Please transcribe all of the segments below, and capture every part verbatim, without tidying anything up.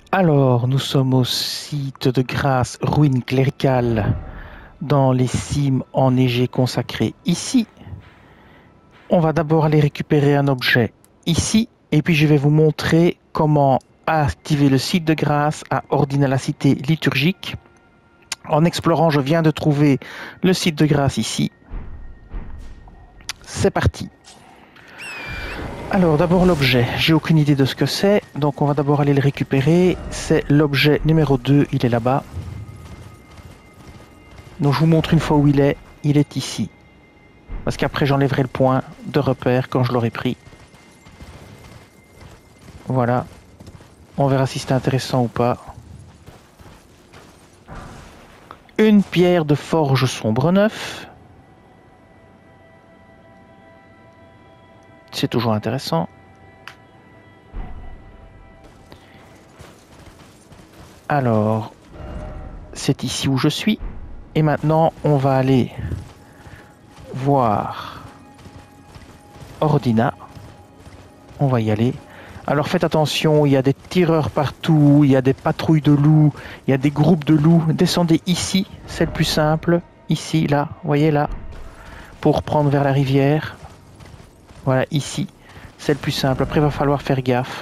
Alors, nous sommes au site de Grasse, ruines cléricales, dans les cimes enneigées consacrées ici. On va d'abord aller récupérer un objet ici, et puis je vais vous montrer comment activer le site de Grasse à Ordina la cité liturgique. En explorant, je viens de trouver le site de Grasse ici. C'est parti. Alors d'abord l'objet, j'ai aucune idée de ce que c'est, donc on va d'abord aller le récupérer. C'est l'objet numéro deux, il est là-bas. Donc je vous montre une fois où il est, il est ici. Parce qu'après j'enlèverai le point de repère quand je l'aurai pris. Voilà, on verra si c'est intéressant ou pas. Une pierre de forge sombre neuf. C'est toujours intéressant. Alors, c'est ici où je suis. Et maintenant, on va aller voir Ordina. On va y aller. Alors faites attention, il y a des tireurs partout, il y a des patrouilles de loups, il y a des groupes de loups. Descendez ici, c'est le plus simple. Ici, là, voyez là, pour prendre vers la rivière. Voilà, ici, c'est le plus simple. Après, il va falloir faire gaffe.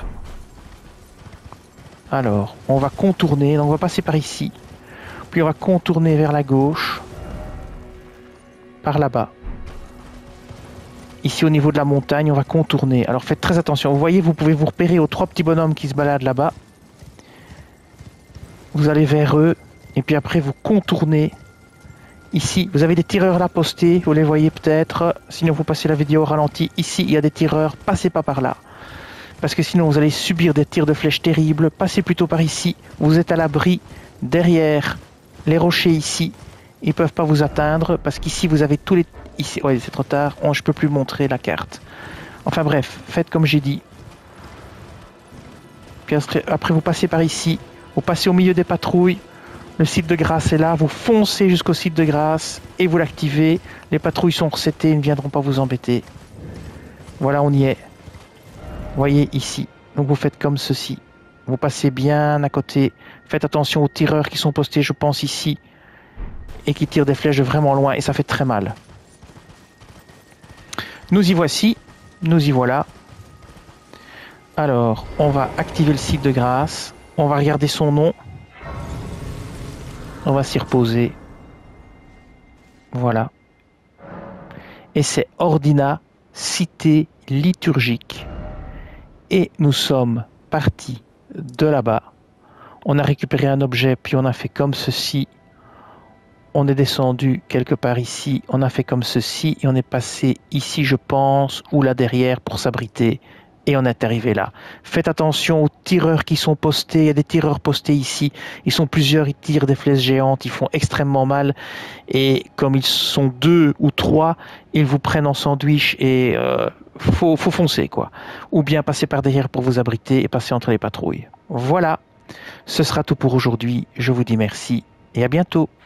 Alors, on va contourner, donc on va passer par ici. Puis on va contourner vers la gauche. Par là-bas. Ici, au niveau de la montagne, on va contourner. Alors, faites très attention. Vous voyez, vous pouvez vous repérer aux trois petits bonhommes qui se baladent là-bas. Vous allez vers eux. Et puis après, vous contournez. Ici, vous avez des tireurs là postés. Vous les voyez peut-être. Sinon, vous passez la vidéo au ralenti. Ici, il y a des tireurs. Passez pas par là. Parce que sinon, vous allez subir des tirs de flèches terribles. Passez plutôt par ici. Vous êtes à l'abri derrière les rochers ici. Ils ne peuvent pas vous atteindre. Parce qu'ici, vous avez tous les... Ici, ouais, c'est trop tard. Oh, je peux plus montrer la carte. Enfin bref, faites comme j'ai dit. Puis après, vous passez par ici. Vous passez au milieu des patrouilles. Le site de Grasse est là. Vous foncez jusqu'au site de Grasse et vous l'activez. Les patrouilles sont resetées. Ils ne viendront pas vous embêter. Voilà, on y est. Voyez ici. Donc vous faites comme ceci. Vous passez bien à côté. Faites attention aux tireurs qui sont postés, je pense, ici. Et qui tirent des flèches de vraiment loin. Et ça fait très mal. Nous y voici. Nous y voilà. Alors, on va activer le site de Grasse. On va regarder son nom. On va s'y reposer. Voilà. Et c'est Ordina, cité liturgique. Et nous sommes partis de là-bas. On a récupéré un objet, puis on a fait comme ceci. On est descendu quelque part ici. On a fait comme ceci. Et on est passé ici, je pense, ou là derrière pour s'abriter. Et on est arrivé là. Faites attention aux tireurs qui sont postés. Il y a des tireurs postés ici. Ils sont plusieurs, ils tirent des flèches géantes. Ils font extrêmement mal. Et comme ils sont deux ou trois, ils vous prennent en sandwich et euh, faut, faut foncer, quoi. Ou bien passer par derrière pour vous abriter et passer entre les patrouilles. Voilà. Ce sera tout pour aujourd'hui. Je vous dis merci et à bientôt.